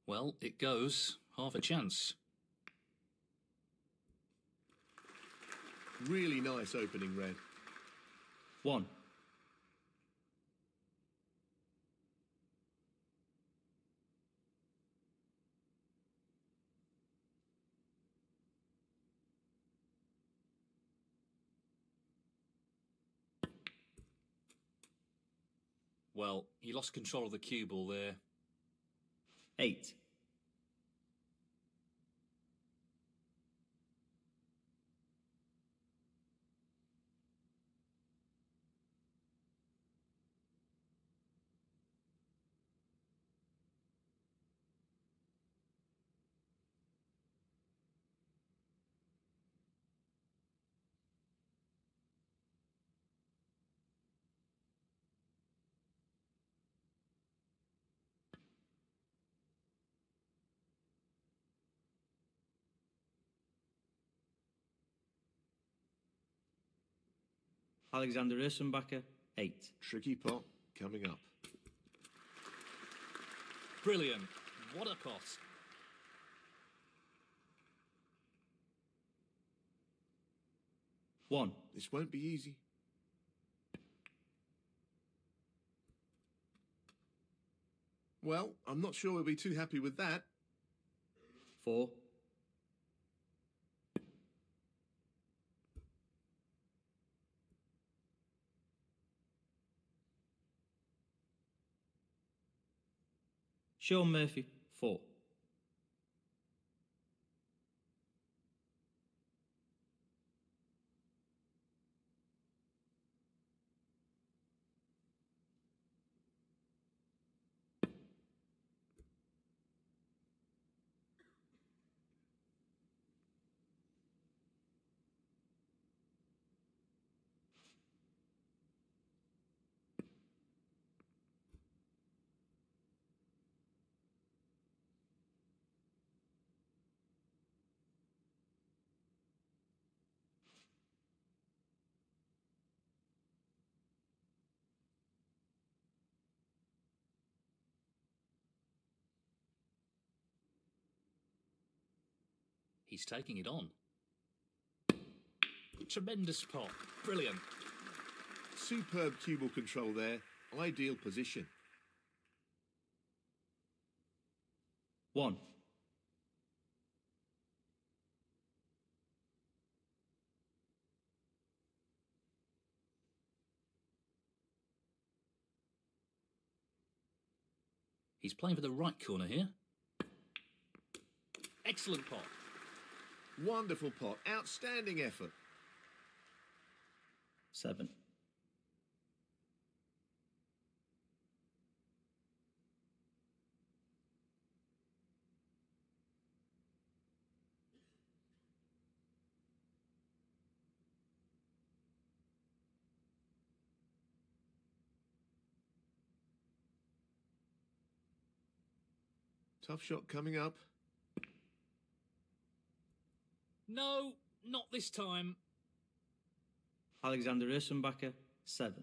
Well, it goes. Half a chance. Really nice opening, red. 1. Well, he lost control of the cue ball there. 8. Alexander Ursenbacher, 8. Tricky pot coming up. Brilliant. What a pot. 1. This won't be easy. Well, I'm not sure we'll be too happy with that. 4. 'Sean Murphy, 4. He's taking it on. Tremendous pot. Brilliant. Superb cue ball control there. Ideal position. 1. 'He's playing for the right corner here. Excellent pot. Wonderful pot. Outstanding effort. 7. 'Tough shot coming up. No, not this time. Alexander Ursenbacher, 7.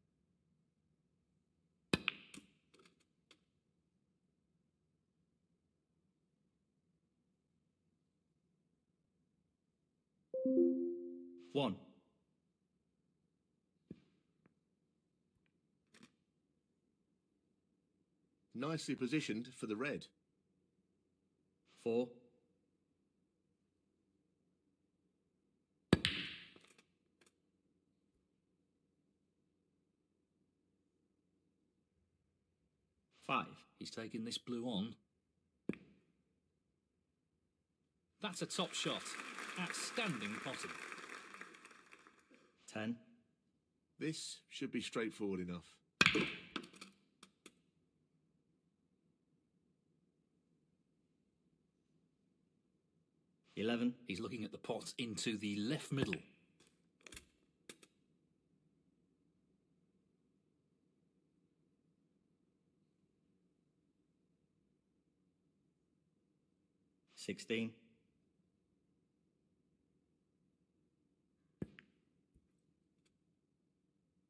1. Nicely positioned for the red. 4. 5. He's taking this blue on. That's a top shot. Outstanding potting. 10. This should be straightforward enough. 11. He's looking at the pot into the left middle. 16.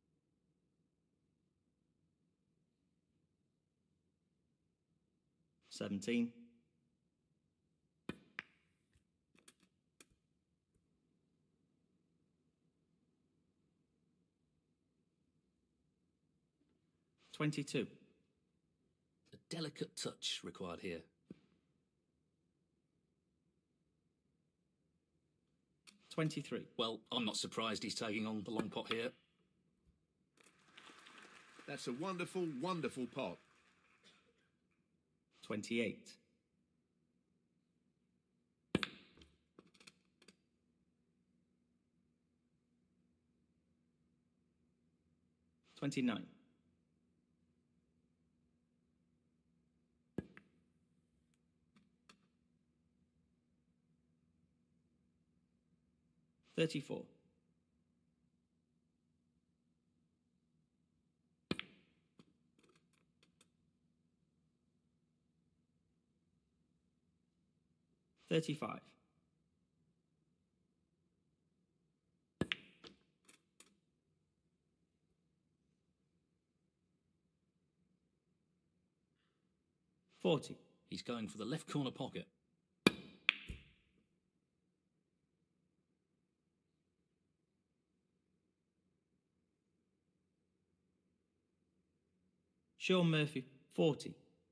17. 17. 22. A delicate touch required here. 23. Well, I'm not surprised he's taking on the long pot here. That's a wonderful, wonderful pot. 28. 29. 34. 35. 40. He's going for the left corner pocket. Sean Murphy, 40.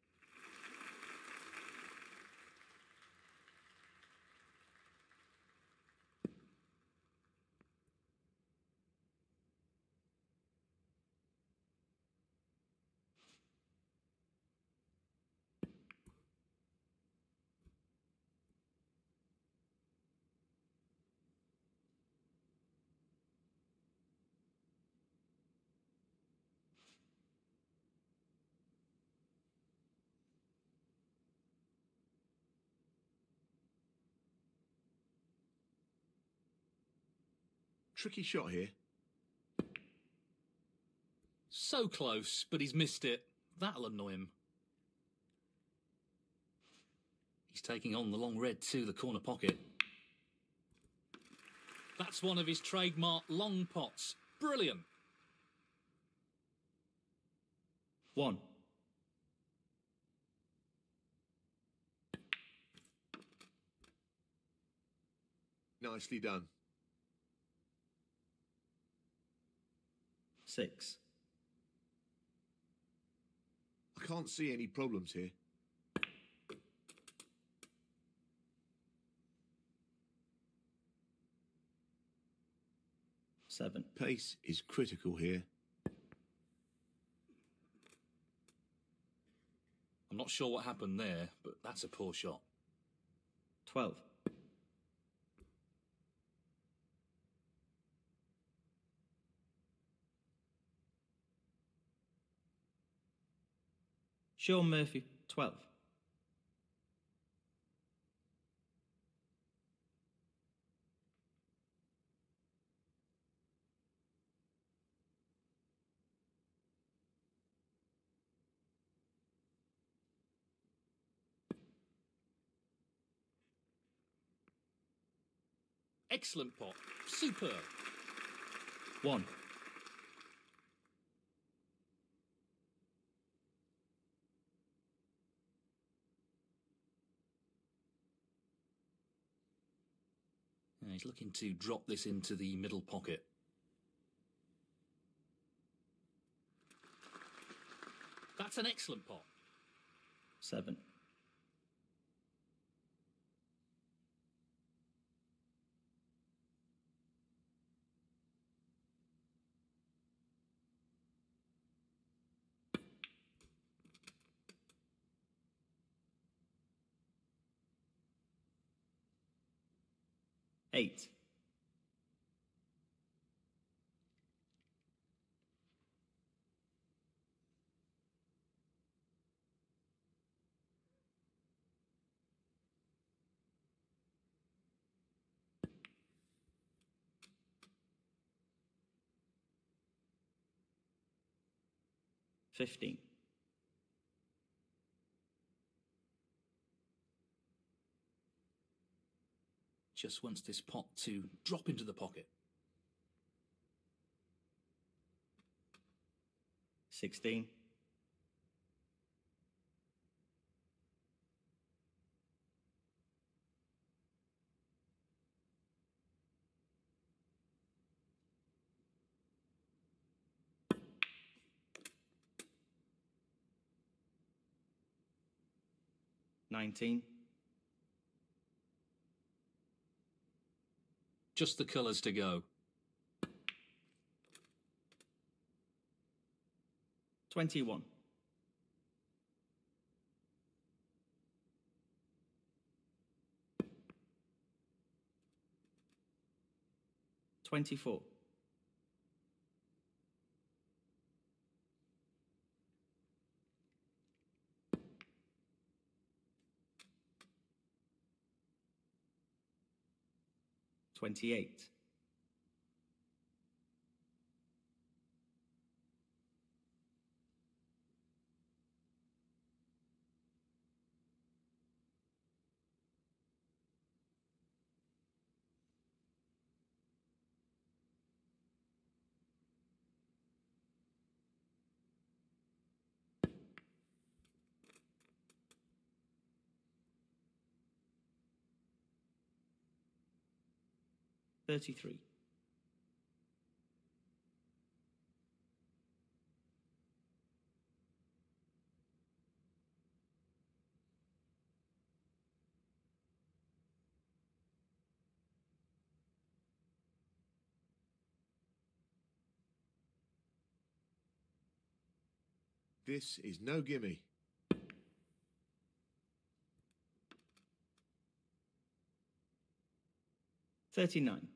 Tricky shot here. So close, but he's missed it. That'll annoy him. He's taking on the long red to the corner pocket. That's one of his trademark long pots. Brilliant. 1. Nicely done. 6. I can't see any problems here. 7. Pace is critical here. I'm not sure what happened there, but that's a poor shot. 12. 'Sean Murphy, 12. 'Excellent pot. Superb. 1. He's looking to drop this into the middle pocket. That's an excellent pot. 7. 8. 15. 'Just wants this pot to drop into the pocket. 16. 19. Just the colours to go. 21. 24. 28. 33. 'This is no gimme. 39.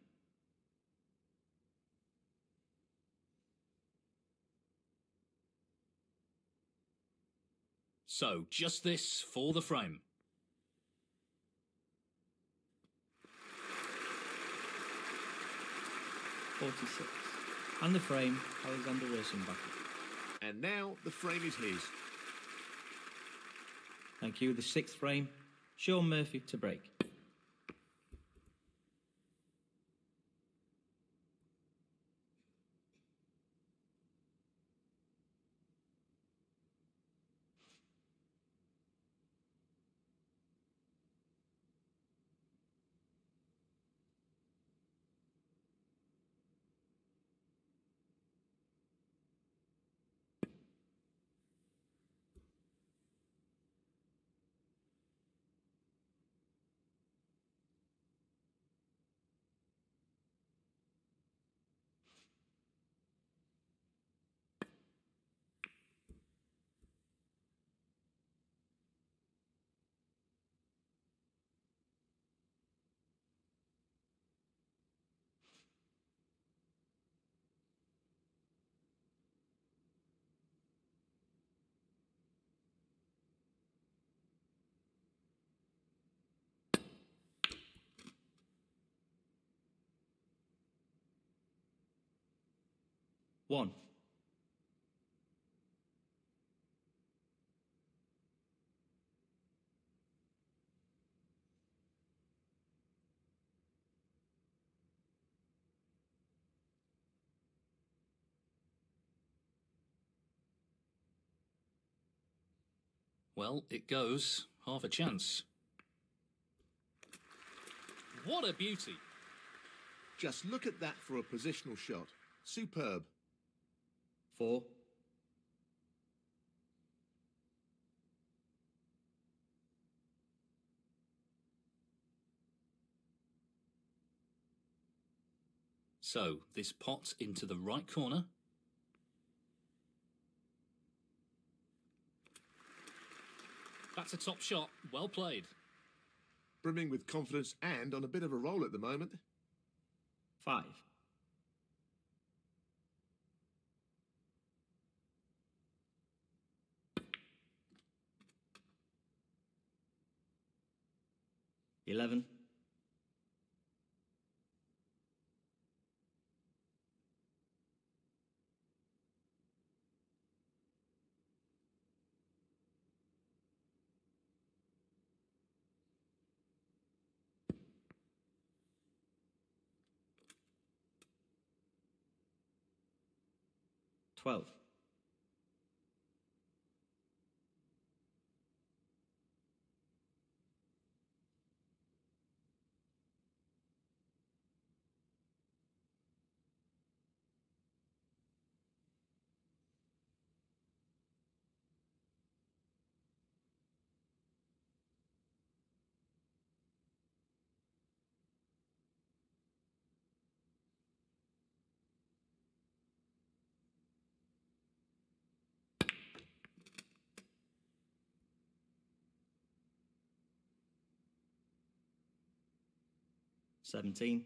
So, just this for the frame. $46. And the frame, Alexander Rosenbacher. And now the frame is his. Thank you. The 6th frame, Sean Murphy to break. One. Well, it goes. Half a chance. What a beauty. Just look at that for a positional shot. Superb. 4. So, this pot into the right corner. That's a top shot. Well played. Brimming with confidence and on a bit of a roll at the moment. 5. 11. 12. 17.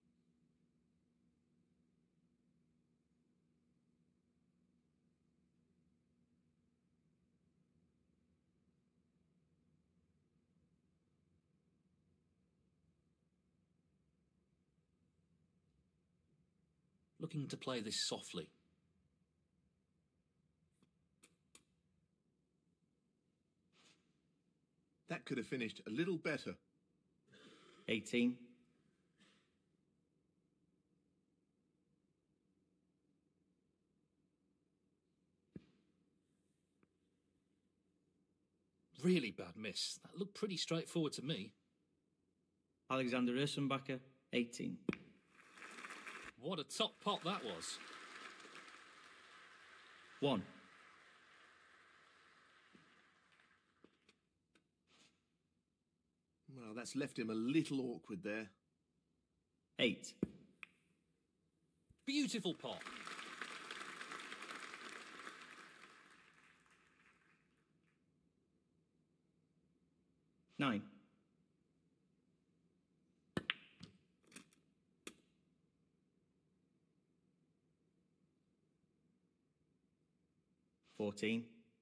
Looking to play this softly. That could have finished a little better. 18. Really bad miss. That looked pretty straightforward to me. Alexander Ursenbacher, 18. What a top pot that was. 1. Well, that's left him a little awkward there. 8. Beautiful pot. 9. 14.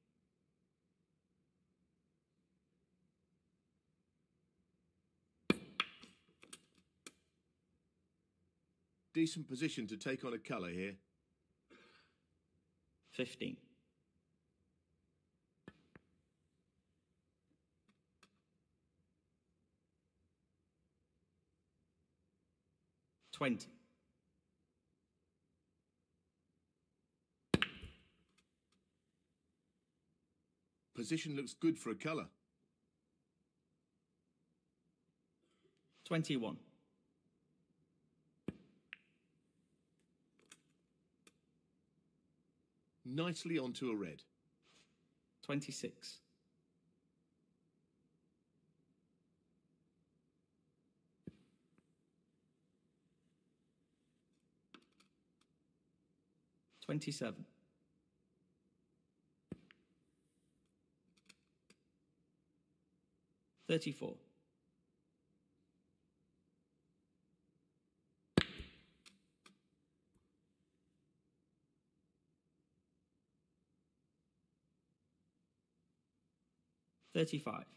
'Decent position to take on a colour here. 15. 20. 'Position looks good for a colour. 21. 'Nicely onto a red. 26. 27. 34. 35.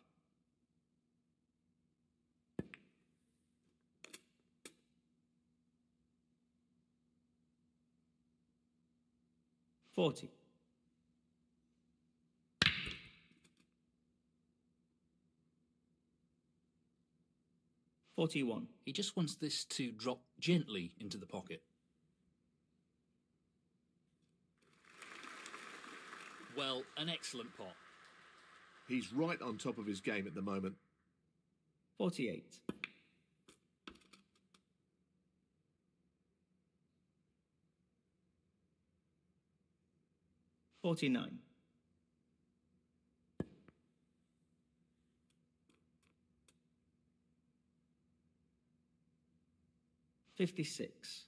40. 41. He just wants this to drop gently into the pocket. Well, an excellent pot. He's right on top of his game at the moment. 48. 49. 56.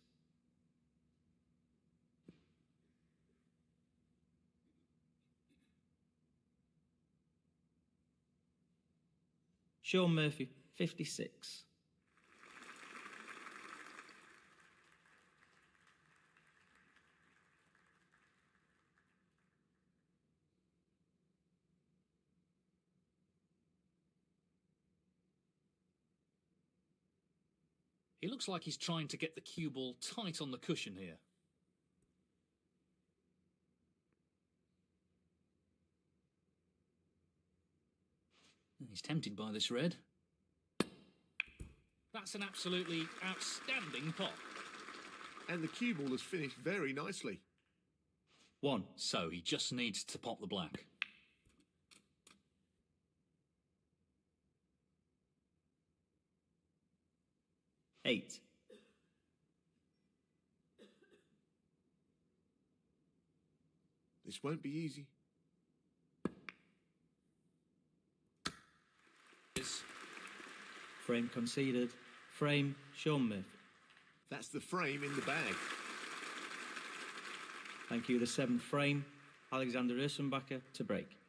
'Sean Murphy, 56. He looks like he's trying to get the cue ball tight on the cushion here. He's tempted by this red. That's an absolutely outstanding pot. And the cue ball has finished very nicely. 1. So he just needs to pop the black. 8. 'This won't be easy. Frame conceded. Frame, Sean Murphy. That's the frame in the bag. Thank you. The 7th frame, Alexander Ursenbacher to break.